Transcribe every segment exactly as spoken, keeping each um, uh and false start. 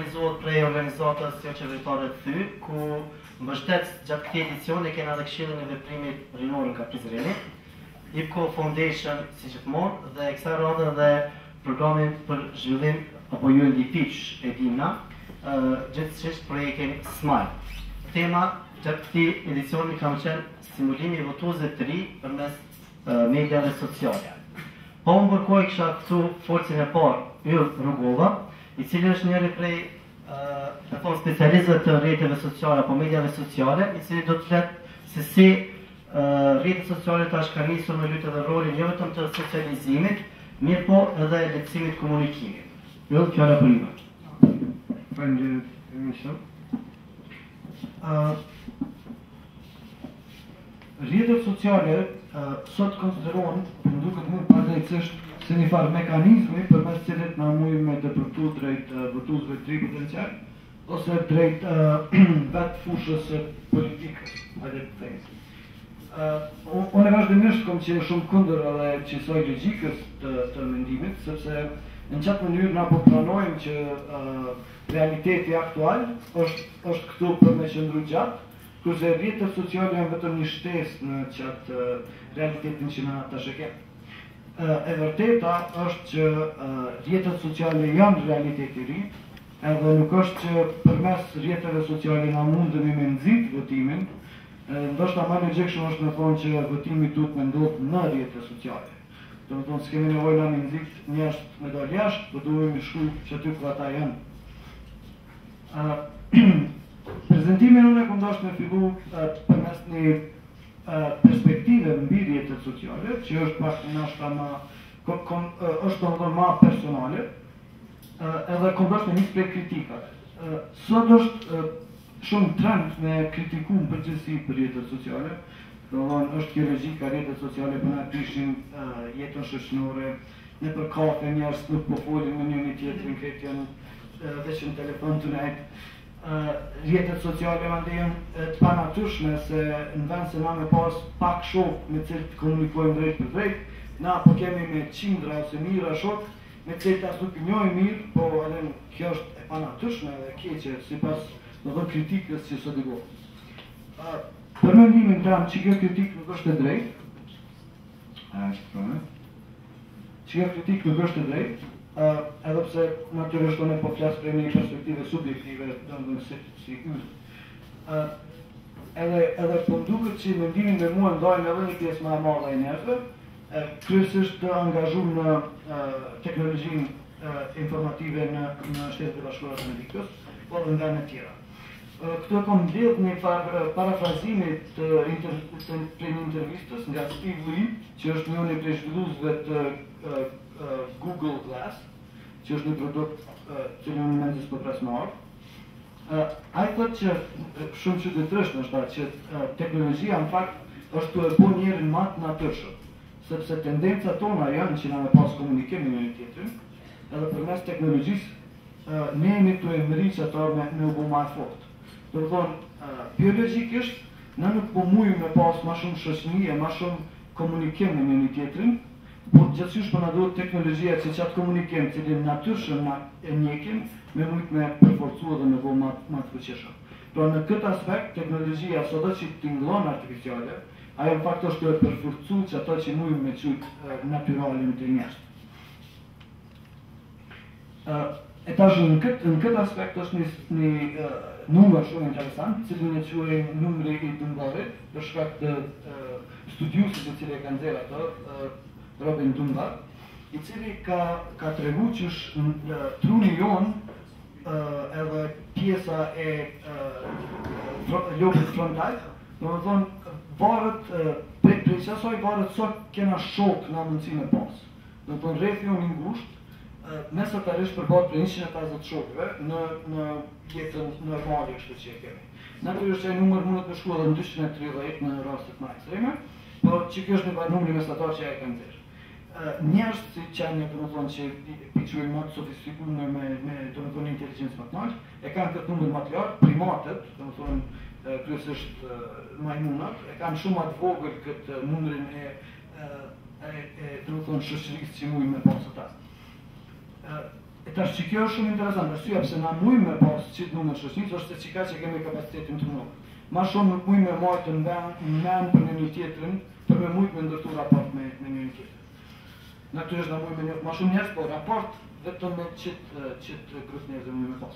organizohet prej organizatës jo qeveritare të Thy, ku mbështet gjatë këtij edicioni kena edhe Këshillin e Veprimit Rinor nga Prizreni, I P C O Foundation si gjithmonë dhe kësaj radhe dhe programin për zhvillim apo U N D P e dimna, gjithsesi projektin Smile. Tema gjatë këtij edicioni ka qenë stimulimi I votuesve të ri përmes mediave sociale. Po më bërkoj kisha këtu forcin e parë, Yll Rugova, I cili është njëri prej e thonë specialistëve të rrjeteve sociale apo mediave sociale, I cili do të fletë se si rrjetet sociale tash kanë nisur me luajtur edhe rolin jo vetëm të socializimit, mirë po edhe lehtësimit komunikimit. Yll, fjala për ju. Faleminderit emission. Rrjetet sociale sot konsiderohen, më duket më padrejtësisht si një farë mekanizmi përmes cilit na mujmë me depërtu drejt votuesve të ri potencial ose drejt vetë fushës së politikës, hajde të themi. Unë vazhdimisht kom qenë shumë kundër edhe qësoj logjikës të, të mendimit, sepse në qatë mënyrë na po pranojmë që realiteti aktual është, është këtu për me qëndru gjatë, kurse rrjetet sociale janë vetëm një shtesë në qatë realitetin që na tash e kemi. E vërteta është që rrjetet sociale janë realiteti I ri, edhe nuk është që përmes rrjeteve sociale na mundemi me nxit votimin, ndoshta më logjikshëm është me thonë që votimi duhet me ndodhë në rrjete sociale. Do të thonë s'kemi nevojë na me nxit njerëz me dalë jashtë, por duhet me shku që aty ku ata janë. Prezentimin unë e kam dashur me fillu përmes një perspektive mbi rrjetet sociale, që është pak ndoshta më është domethënë më personale, edhe kam dashur me nis prej kritikave. Sot është shumë trend me kritiku në përgjithësi për rrjetet sociale, domethënë është kjo logjika rrjetet sociale po na prishin jetën shoqërore, nëpër kafe njerëz nuk po folin me njëri tjetrin, këtë janë veç në telefon të nejtë. Rrjetet sociale mandej janë të panatyrshme se në vend se na me pas pak shok me cilët të komunikojmë drejt për drejt, na po kemi me qindra ose mijëra shok me cilët as nuk I njohim mirë, po edhe kjo është e panatyrshme dhe keqe sipas domethënë kritikës që sot I bëhet. Për mendimin tim që kjo kritikë nuk është e drejtë, është që kjo kritikë nuk është e drejtë, Uh, edhe pse natyrisht unë po flas prej një perspektive subjektive, domethënë si si yll. Uh, edhe edhe po duket që mendimin me mua ndajnë edhe një pjesë më e madhe e njerëzve, uh, kryesisht të angazhuar në uh, teknologjinë uh, informative në në Shtetet e Bashkuara të Amerikës, por edhe nga të tjera. Uh, këtu kam mbledh një farë parafrazimi të prej një intervistës nga Steve Lee, që është një prej zhvilluesve të uh, Uh, Google Glass, që është një produkt uh, që në mendjes po pres më ardh. Uh, ai thotë që uh, shumë çuditërisht është që uh, teknologjia në fakt është të e bën njerin më të natyrshëm, sepse tendencat tona janë që na me pas komunikim me njëri tjetrin, edhe përmes teknologjisë uh, ne jemi të emëriç ato me me u bë më fort. Do të thonë, uh, biologjikisht ne nuk po mujmë me pas më shumë shoqënie, më shumë komunikim me njëri tjetrin, por gjithçysh po na duhet teknologjia që çat komunikim, cilin natyrshëm na e njekim, me mujt me përforcu dhe me bëu më më të fuqishëm. Pra në këtë aspekt teknologjia sado që tingëllon artificiale, ajo në fakt është të përforcu që ato që mujmë me qujt natyralin të njerëz. Uh, e tash në këtë në këtë aspekt është një një uh, numër shumë interesant, cilin e quajmë numri I Dunbarit, për shkak të uh, studiusit të cilë e kanë nxjerrë ato, uh, Robin Dunbar, I cili ka ka tregu që uh, truni jon uh, edhe pjesa e uh, lobit frontal, domethënë varet uh, prej prej asaj varet sa kena shok në mundësi me pas. Domethënë rrethi jon I ngushtë mesatarisht përbohet për njëqind e pesëdhjetë shokëve në në jetën normale kështu që e kemi. Natyrisht ai numër mund të shkojë edhe në dyqind e tridhjetë në raste më ekstreme, por që kjo është një numri mesatar që ai ka nxjerrë. Njerëz që janë domethënë që piqujnë më të sofistikuar me me domethënë inteligjencë maksimale, e kanë këtë numër më të lartë, primatët, domethënë kryesisht majmunat, e kanë shumë më të vogël këtë numrin e e e domethënë shoqërisë që mujnë me pas ata. E tash që kjo është shumë interesant, arsyeja pse na mujmë me pas çit numër shoqërisë është se çka që kemi kapacitetin të nuk. Ma shumë nuk mujmë me marrë të mend për një tjetrin, për me mujtë me ndërtu raport me, me një tjetrin. Natyrisht na mujmë me një, ma shumë njerëz, po raport vetëm me çit çit grup njerëz mujmë me pas.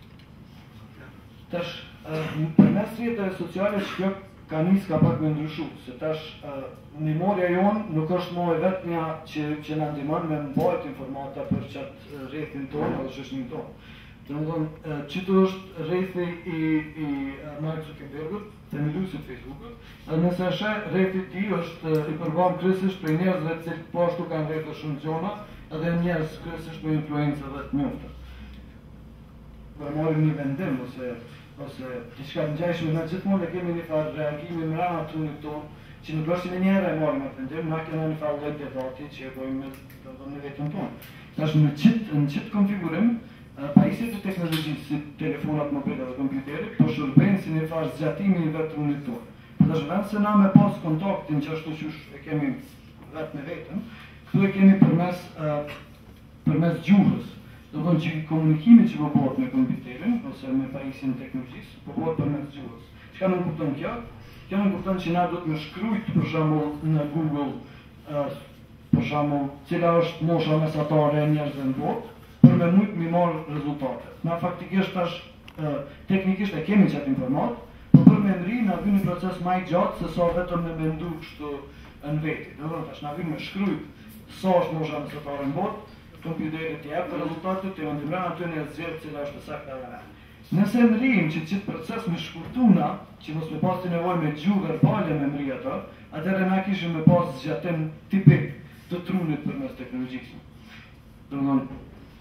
Tash përmes rrjeteve sociale që ka nis ka pak me ndryshu, se tash memoria jonë nuk është më e vetmja që, që na ndihmon me mbajt informata për çat rrethin tonë ose shoqërinë tonë. Domethënë, çito është rrethi i i Mark Zuckerbergut, themeluesit Facebookut, dhe nëse është rrethi i tij është i përmbajtur kryesisht për njerëzve që po ashtu kanë rrethë shumë gjona, edhe njerëz kryesisht me influencë dhe të njohur. Për marrim një vendim ose ose diçka ngjashme me gjithmonë kemi një farë reagimi në rana tunit tonë, që nuk është në njëherë e marrim atë vendim, na kemi një farë lloj debati që e bëjmë në vetën tonë. Tash në çit në çit konfigurim, pajisjet e teknologjisë si telefonat mobile dhe kompjuterit, po shërbejnë si një farë zgjatimi i vetrunit tonë. Tash vend se na me pas kontaktin që ashtu qysh e kemi vetë me vetën, këtu e kemi përmes përmes gjuhës. Do të thonë që komunikimi që po bëhet me kompjuterin ose me pajisjen e teknologjisë, po bëhet përmes gjuhës. Çka nuk kupton kjo? Kjo nuk kupton që na duhet të shkruajt për shembull në Google, uh, për shembull, cila është mosha mesatare e njerëzve në botë, për me mujt mi marrë rezultate. Na faktikisht tash uh, teknikisht e kemi çat informat, por për me mri na vjen një proces më i gjatë se sa vetëm me mendu kështu në veti. Do të thonë tash na vjen me shkruajt sa është mosha mesatare në botë, kompjuterit të jepë rezultatet të ndimran aty në zgjedhje cila është saktë apo jo. Nëse mrim që çit proces me shkurtuna, që mos me pasi nevojë me gjuhë verbale me mri ato, atëherë na kishim me pas zgjatim tipik të trunit përmes teknologjisë. Do të thonë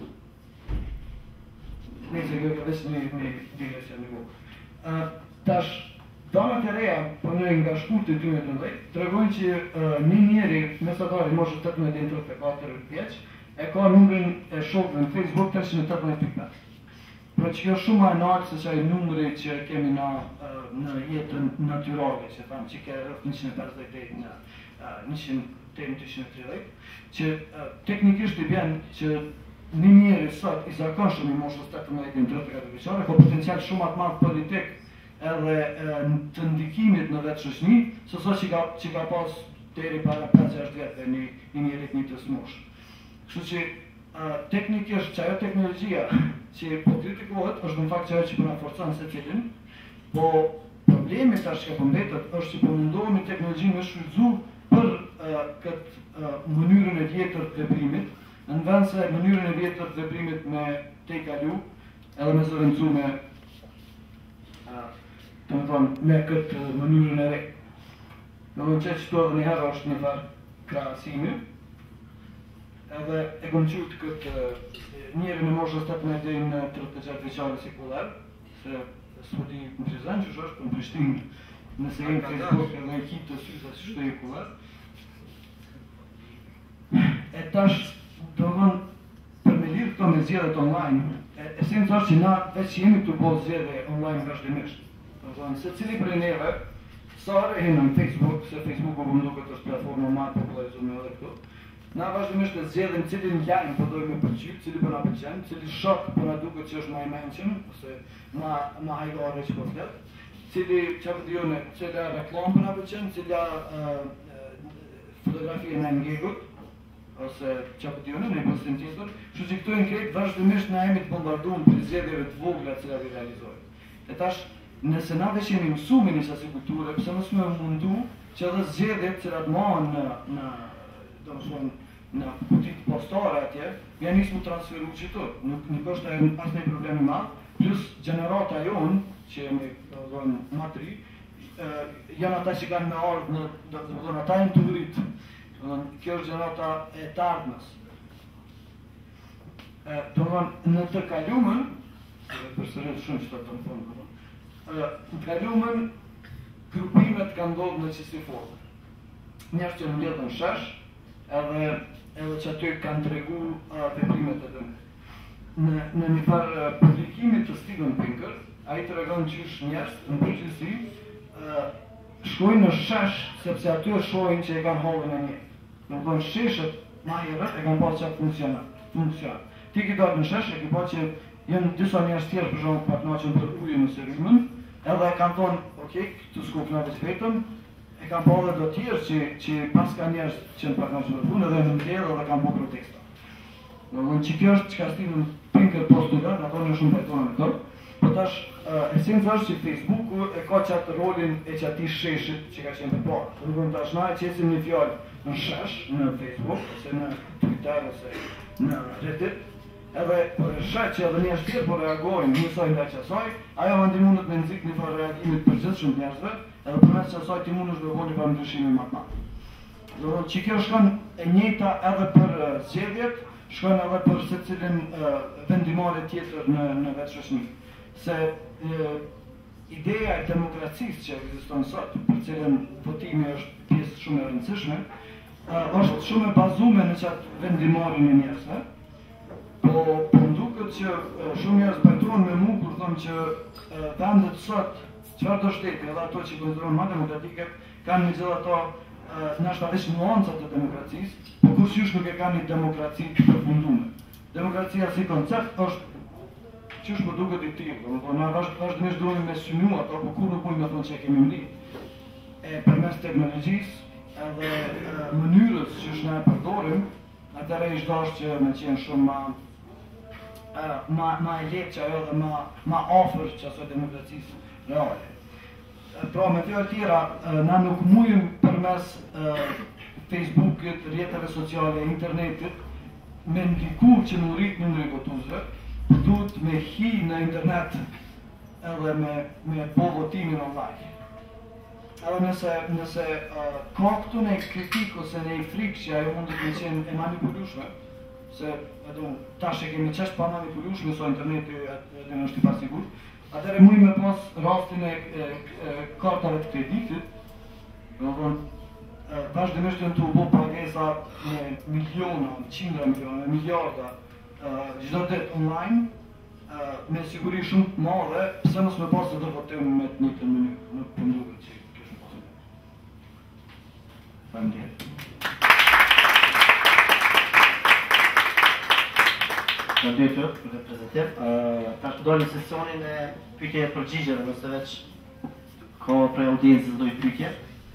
nëse kjo ka vesh një një digresë në vogël. Tash damat e reja po në nga shkurti dy mijë e nëntëdhjetë tregojnë që uh, një njeri mesatari moshës tetëmbëdhjetë deri në tridhjetë e katër vjeç e ka numrin e shokëve në Facebook treqind e tetëmbëdhjetë pikë pesë. Pra që kjo shumë më lartë se çaj numri që kemi na uh, në jetën natyrale, që thamë që ka rreth njëqind e pesëdhjetë deri në uh, njëqind deri në dyqind e tridhjetë, që uh, teknikisht i bën që një njeri sot i zakonshëm i moshës tetëmbëdhjetë deri në tridhjetë e katër vjeçare ka potencial shumë më të madh politik edhe uh, të ndikimit në vetë shoqëni, se sa që ka që ka pas deri para pesë gjashtë vjetëve një një njeri të njëjtës moshë. Kështu që uh, teknikisht që ajo teknologjia që po kritikohet është në fakt që ajo që po na forcon secilin, po problemi tash që po mbetet është që po mundohemi teknologjinë me shfrytzu për uh, këtë uh, mënyrën e vjetër të veprimit, në vend se mënyrën e vjetër të veprimit me te kalu, edhe me zëvendësu me uh, të më thonë me këtë uh, mënyrën e re. Në më që qëto edhe njëherë është një farë krahasimi, edhe e kom qytë këtë njeri në moshës tetëmbëdhjetë deri në tridhjetë e gjashtë vjeçare sekular, se s'po di në Prizren që është për në Prishtinë, nëse e në Facebook edhe e kitë të sytë asë shtu e kular. E tash, do dhënë, për me lirë këto me zgjedhjet online, esenca është që na veç që jemi të bëjë zgjedhje online vazhdimisht. Do dhënë, se cili prej neve, sa herë hinë në Facebook, se Facebook po më duket është platforma më e popullarizuar edhe këtu. Na vazhdimisht të zgjedhim cilin lajm po dojmë përqyt, cili po na pëlqen, cili shok po na duket që është më i mençëm ose më më hajgare që po flet, cili çfarë dione, cila reklam po na pëlqen, cila fotografi në ngegut ose çfarë dione në postim tjetër. Kështu që këto janë krejt vazhdimisht na jemi të bombarduar për zgjedhjeve të vogla që i realizojmë. E tash nëse na veç jemi mësuar në asaj kulture, pse mos më mundu që edhe zgjedhjet që atë mohon në në domethënë në kutit postare atje, janë nisë mu transferu qëtu, nuk, nuk është e pas një problemi madh, plus generata jonë, që jemi dhënë matri, janë ata që kanë me ardhë në, do të dhënë ata janë të ngritë, kjo është generata e të ardhmës. Do dhënë në të kalumën, përsërit shumë që të të më thonë, në të kalumën, grupimet kanë ndodhë në qësi formë. Njerë që në mjetën shesh, edhe edhe që aty kanë tregu uh, veprimet e dëmë. Në, në një farë uh, publikimit të Steven Pinker, a i të regon qysh njerës, në përgjithësi, uh, shkojnë në shesh, sepse aty e shojnë që e kanë hollën e një. Në përgjithë sheshët, ma herët, e kanë pas që funksionë. ti ki dalë në shesh, e ki pa që jenë disa njerëz tjerë për shumë pak naqën për ujë në Serimën, edhe kanë thonë, okej, këtu s'ku këna veç vetëm, e kanë pa edhe do tjerë që, që pas ka njerëz që në pak naqën për punë edhe në mdjerë edhe kanë po protesta. Në dhe që kjo është që ka stilën pinker postular, në tonë në shumë pajtonë në tërë, po tash, esenca është që Facebooku e ka qatë rolin e qati sheshit që ka qenë të parë. Në dhe tash na e qesim një fjallë në shesh, në Facebook, ose në Twitter, ose në Reddit, edhe për e shet që edhe njerëz tjerë po reagojnë njësoj nga qësoj, ajo më ndimunët me nëzik një farë reagimit për gjithë shumë njerëzve, edhe përmes qësoj ti mund është me voni për ndryshimi më të madh. Do që kjo shkon e njëjta edhe për zgjedhjet, shkon edhe për secilin vendimare tjetër në në vetë shoqëri. Se ideja e demokracisë që ekziston sot, për cilën votimi është pjesë shumë e rëndësishme, është shumë e bazuar në çat vendimarin e njerëzve. Po, po nduket që shumë njerëz pajtohen me mua kur thonë që vendet sot, çfarë do shteti, edhe ato që konsiderohen më demokratike, kanë megjithatë ndoshta veç nuancat e demokracisë, por kurrësisht nuk e kanë një demokraci të përfunduar. Demokracia si koncept është qysh më duket i tillë, domethënë na vazhdimisht duhemi me synu ato, por kur nuk mund të thonë që kemi mri. E përmes teknologjisë edhe mënyrës që ne e përdorim, atëherë i dashur që me qenë shumë ma ma ma e lehtë që ajo dhe ma ma afër që asoj demokracisë reale. Pra me fjallë tjera, na nuk mujëm përmes Facebookit, rrjeteve sociale, internetit, me ndiku që në rritë në ndrejvotuzve, duhet me hi në internet edhe me, me po votimin online. Edhe nëse, nëse uh, ka këtu në kritik ose në frikë që ajo mund të të qenë e manipulueshme, se edu, tash e kemi qesh pa manipulueshme, so interneti edhe në është i pasigur, atëre mujë me pas rastin e, e, e kartave të kreditit, do thonë, vazhdimisht janë të bo pagesa me miliona, me qindra miliona, me miliarda, çdo ditë online, me siguri shumë të madhe, pse mos me pas të do votim me të njëjtën mënyrë, nuk po nduket që kjo është pozitiv. Faleminderit. Faleminderit për prezantim. Tash do në sesionin e pyetjeve e përgjigjeve, nëse veç ka prej audiencës do i pyetje.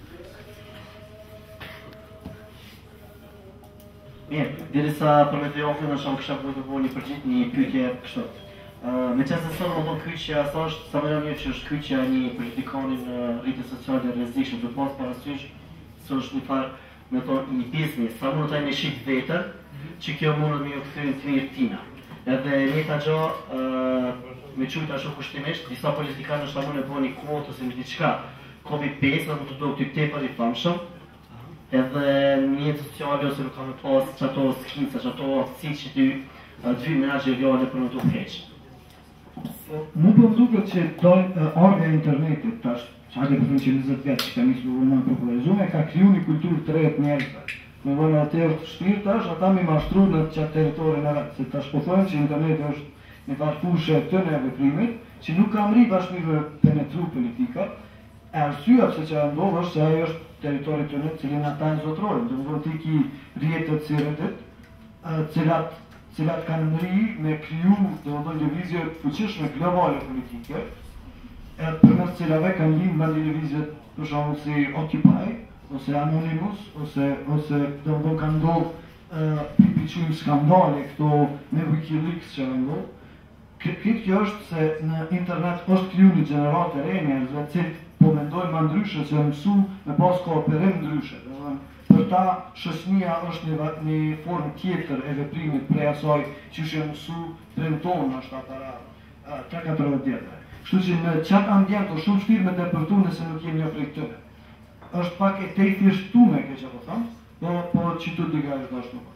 Mirë, dirisa për me të jofën në shumë kësha për të bo një përgjit një pyetje kështu. Me qëse se sënë më do kyqja, sa është, sa më një që është kyqja një përgjitikonin në rritë sociale rrezikshme, të pas parasysh, së është një farë, me thonë, një biznis, sa mund të taj një shqit vetër, që kjo mund me ju këthyrin të mirë tina. Edhe një të gjo, me qujta shumë kushtimisht, disa politikanë është ta mund e bo një kvotë ose një diçka, kobi pesë, dhe mund të do këtë tepër i famshëm, edhe një sociale ose nuk ka me pas që ato skica, që ato si që ty dy menagje vjale për në të ukeqë. Mu po duket që dojnë ardhja e internetit, tash, që hajde përfën që njëzet vjetë që ka njësë më popularizume, ka kriju një kulturë të rejtë njerëzve. Me dojnë atë është shtirë tash, ata mi mashtru në qatë teritorin e vetë, se tash po thojnë që internet është një farfushe të në veprimit, që nuk ka mri bashkëve penetru politika, e arsyeja pse që ndodh është se ajo është territori të në cilin ata e zotrojnë, dhe më dhënë ti ki rjetët si Reddit, cilat, cilat kanë mëri me kriju, dhe më dhënë lëvizje fuqishme globale politike, e përmes cilave kanë linë me lëvizjet për shumë si Occupy, ose Anonymous, ose, ose dhe më dhënë kanë ndodhë pipiqujmë skandale këto me Wikileaks që në ndodhë. Këtë kjo është se në internet është kriju një gjenerat e re njerëzve, cilë po mendojnë ma ndryshe që mësu me pas kooperim ndryshe. Për ta shoqënia është një, një formë tjetër e veprimit prej asaj që është mësu premton është atara tre katërdhjetë vjetë. Kështu që në qatë ambjent është shumë shtirë me depërtu nëse nuk jemi një prej këtëre. është pak e te i thjeshtume ke që po thamë, po, po që të diga është dashtë nuk.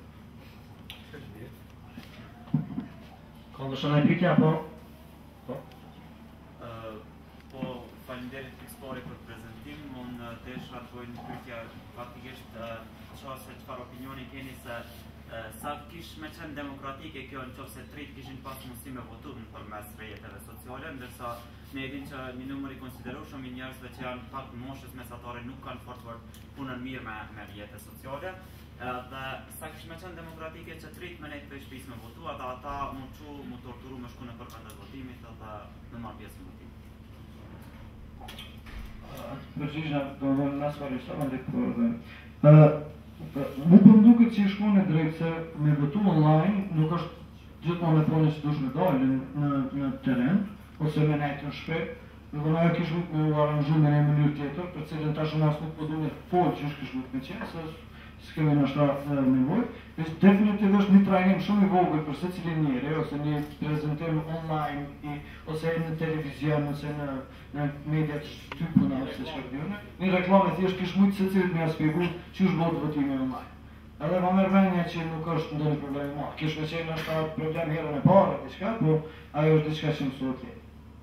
Ka në shumë e pytja, po? Po? Po, falinderit Pixpori për prezentim, unë desha të bojnë një pytja faktikisht qa se qëfar opinioni keni se sa kish me qenë demokratike kjo në qofë se trit kishin pas mundësi me votu në përmes rrjeteve sociale, ndërsa ne edhin që një numër i konsiderueshëm i njerëzve që janë pak moshës mesatare nuk kanë fort punën mirë me, me rrjete sociale. Dhe sa kish me qenë demokratike që trit me nejtë për shpis me votu, edhe ata mund që mu torturu me shku në për vendet votimit edhe me marrë pjesë në votimit. Përgjigja do të thonë nas varishta me për mu po mduket që shku në drejtë se me votu online nuk është gjithmonë e thoni që dush me dalë në, në teren, ose me nejtë në shpet, dhe dhe ajo kish nuk me u aranżu me një mënyrë tjetër, për cilën tash unë as nuk po du me folë që është kish nuk me qenë, se s'kemi nështa nevojë. Definitivisht një trajnim shumë i vogël për secilin njeri, ose një prezentim online, i, ose në televizion, ose në, në mediat shtypuna, ose që kërdjone. Një reklame thjesht kish mujtë secilit me aspjegu që është botë votimi online. Edhe ma merr mendja që nuk është ndonjë problem i madh. Kish me qenë nështë problem herën e parë, diçka, po ajo është diçka që mësohet tjetër.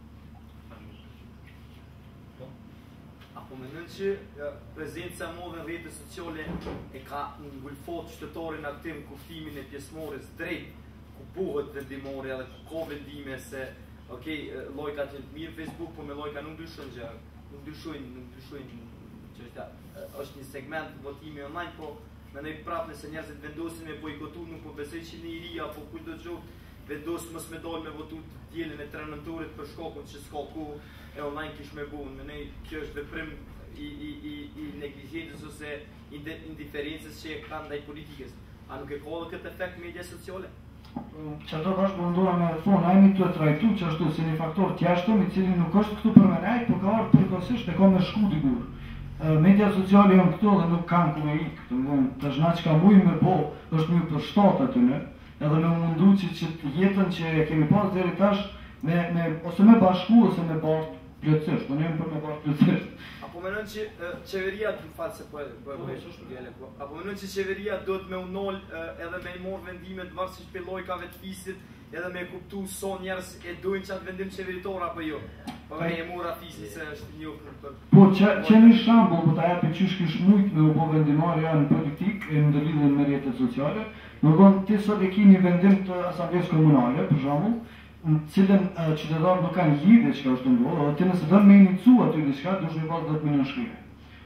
Apo mendon që prezenca e modhe në rrjetet sociale e ka ngulfot qytetarin aktiv në kuftimin e pjesëmarrjes drejt ku buhet vendimori edhe ku ka vendime se okay, llojkat janë të mirë Facebook, po me llojka nuk ndryshon gjë, nuk ndryshojnë, nuk ndryshojnë që është, është një segment votimi online, po mendoj prapë nëse njerëzit vendosin me bojkotu, nuk po besoj që në iri apo kushdo gjë vendos mos me dalë me votu dielën e tre nëntorit për shkakun që s'ka ku e online kish me bu. Mendoj kjo është veprim i i i i neglizhencës ose indiferencës që e kanë ndaj politikës. A nuk e ka edhe këtë efekt media sociale? Që ato bashkë përndura me thonë, a jemi të e trajtu që ashtu si një faktor tjashtëm, i cili nuk është këtu për me nejtë, por ka arë përkosisht e ka me shku digur. Media sociale janë këto dhe nuk kanë ku me ikë, të më të zhna që ka mujë me po, është mujë për shtatë aty në, edhe me mundu që, që jetën që kemi pas deri tash, me, me, ose me bashku, ose me bashkë plëtsisht, po njëmë për me bashkë plëtsisht. Apo menon që uh, qeveria, të falë se po e bëjë, apo menon që qeveria do të me unol uh, edhe me i morë vendimet varësisht për lojkave të fisit, edhe me kuptu so njerës e dojnë që atë vendim qeveritor apo jo. Po me e mora fisit se është një për... Po që një shambull, po ta jepi qysh kish mujt me u po vendimarja në politik e në ndërlidhjen me rrjetet sociale, në gënë ti sot e ki një vendim të asamblesë komunale, për shambull, në cilën uh, qytetarët nuk kanë lidhje që ka është të ndodhë, dhe ti nëse dërë me inicu aty diçka, dush një pas dhjetë milion shkrive.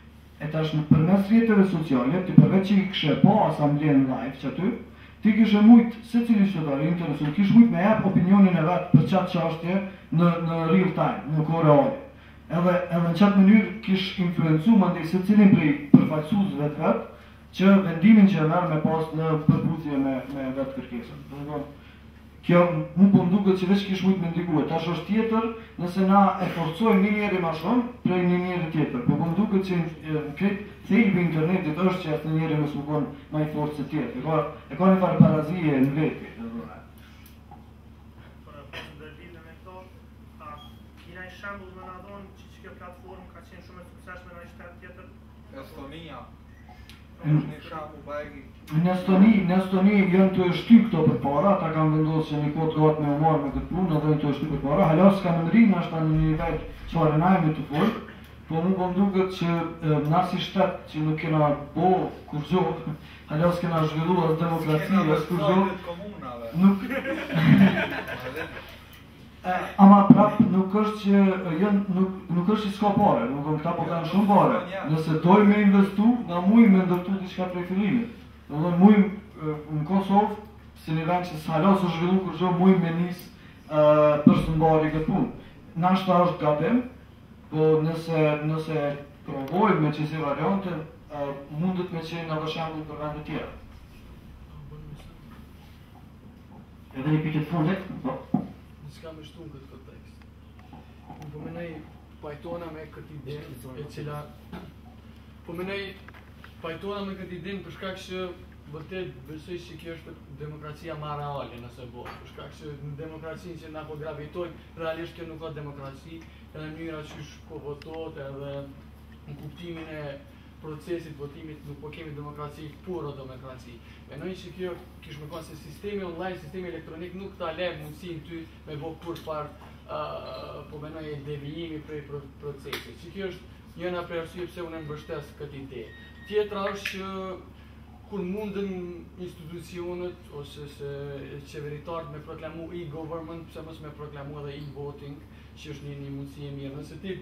E tash në përmes rrjeteve sociale, ti përveç që i këshe po asamblen live që aty, ti kishe mujt, se cili qytetari interesu, kish mujt me jep opinionin e vetë për qatë qashtje në, në real time, në kohë reale. Edhe, edhe në qatë mënyrë kish influencu më ndaj se cilin prej përfaqësuesve të vetë, që vendimin që e merr me pas në përputhje me, me vetë kërkesën. Kjo mu po mduket që veç kish mujt me ndikue, tash është tjetër nëse na e forcojmë një njeri ma shumë prej një njeri tjetër, po po mduket që në kretë thelbi internetit është që asë një njeri më smukon ma i forcë të tjetër, e ka, e ka një farë parazije në veti. Për ndërlidhje me këto, a kina i shembull më na dhonë që që kjo platformë ka qenë shumë e sukseshme në një shtet tjetër? Estonia. Është një shembull bajgi. Në Estoni, në Estoni janë të shtyp këto për para, ata kanë vendosur që një kohë gatë me u marrë me këtë punë, edhe të shtyp për para. Halas kanë ndrinë ashta në një nivel çfarë na jemi të fortë, po mu po mduket që na si shtet që nuk kena bo kurrë, halas kena zhvilluar demokraci, as kurrë. Nuk ama prap nuk është që janë nuk nuk është që s'ka pare, nuk këta po kanë shumë pare. Nëse dojmë me investu, na mujmë me ndërtu diçka prej fillimit. Do të mujmë në Kosovë, si një vend që s'halas u zhvillu kurrë, mujmë me nis uh, për së mbari këtë punë. Nashta është gabim, po nëse nëse provojmë me qësi variante, uh, mundet me qenë edhe shembull për vende tjera. Edhe një pyetje të fundit, po. S'ka më shtu në këtë kontekst. Unë po menej pajtona me këtë idenë e cila... Po menej pajtona me këtë idenë për shkak që vërtet besoj që kjo është demokracia ma reale nëse bo. Për shkak që në demokracinë që na po gravitojmë, realisht kjo nuk ka demokraci, edhe mënyra që po votot edhe në kuptimin e procesit votimit nuk po kemi demokraci, puro demokraci. Menoj që kjo kish me konë se sistemi online, sistemi elektronik nuk ta le mundësin ty me bo kur par uh, po menoj e devijimi prej procesit. Që kjo është njëna për arsye pse unë mbështes këtë ide. Tjetra është që kur mundën institucionet ose se qeveritarët me proklamu e-government, pse mos me proklamu edhe e-voting, që është një, një mundësi e mirë. Nëse ti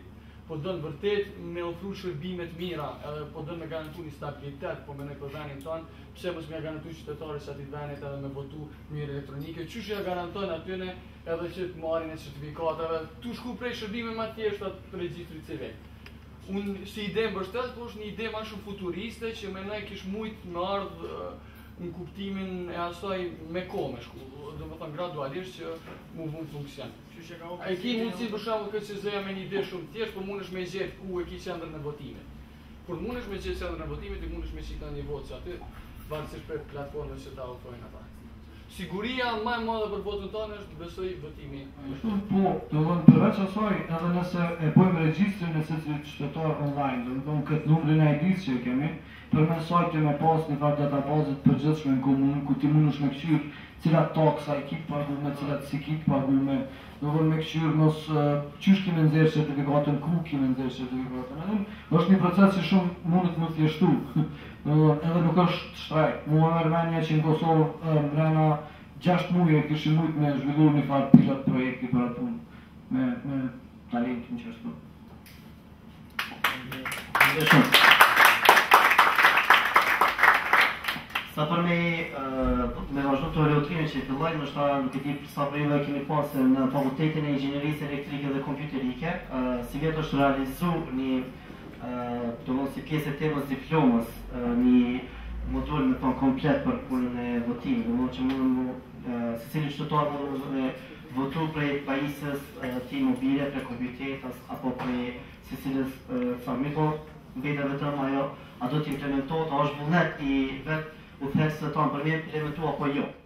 po dënë vërtet me ofru shërbime të mira, edhe po dënë me garantu një stabilitet, po me në për venin tonë, pse mos me garantu qytetarës atit venit edhe me votu mirë elektronike, qysh ja garanton atyne edhe që të marrin e certifikatave, tu shku prej shërbime ma tjeshtat të regjistrit civil. Unë si ide më bështet, po është një ide ma shumë futuriste që me ne kish mujt në ardhë në kuptimin e asaj me kome shku, dhe më thënë gradualisht që mu vëmë funksion. E ki mundësi për shumë këtë që zëja me një ide shumë tjesht, por mund është me gjithë ku e ki qendrën e votimit. Por mund është me gjithë qendrën e votimit, i mund është me qita një votë që aty, varësisht për platformës që ta ofrojnë ata. Siguria më e madhe për votën tonë është besoj votimi. Po, do të përveç asaj, edhe nëse e bojmë regjistrin e secilit qytetar online, do të thonë këtë numrin e I D-s që kemi, përmes sajti me pas një farë databazët përgjithshme në komunë, ku ti mundesh me këshir cilat taksa i kip pagume, cilat si kip pagume, do të thonë me këshir mos qysh kime nxjerrë certifikatën, ku kime nxjerrë certifikatën. Është një proces që shumë mundet më thjeshtu. Edhe nuk është shtrajk. Mua merr mendja që në Kosovë mbrana gjashtë muaj kishim mujt me zhvilluar një farë pilot projekti për atë punë me me talentin që është. Sa për me me vazhdu të reutime që i fillojnë, në shta nuk e di sa për juve kemi pasë në fakultetin e inxhinierisë elektrike dhe kompjuterike, si vetë është realizu një të mos si pjesë e temës diplomës, një modul me tonë komplet për punën e votimit, dhe mund që mund se cili qytetar mund me votu prej pajisës ti mobile, prej kompjutetas, apo prej se cilës famiko, mbete vetëm ajo, a do t'implementohet, a është vullnet i vetë u thekës të tonë për me implementu apo jo.